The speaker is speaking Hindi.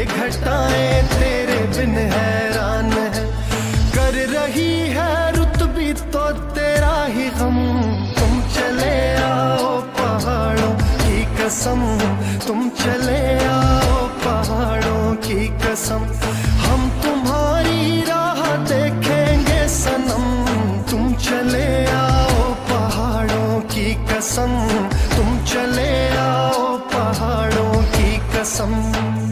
ये घटाएं तेरे बिन हैरान है। कर रही है रुत भी तो तेरा ही गम। तुम चले आओ पहाड़ों की कसम, तुम चले आओ पहाड़ों की कसम। हम तुम्हारी राह देखेंगे सनम। तुम चले आओ पहाड़ों की कसम, तुम चले आओ पहाड़ों की कसम।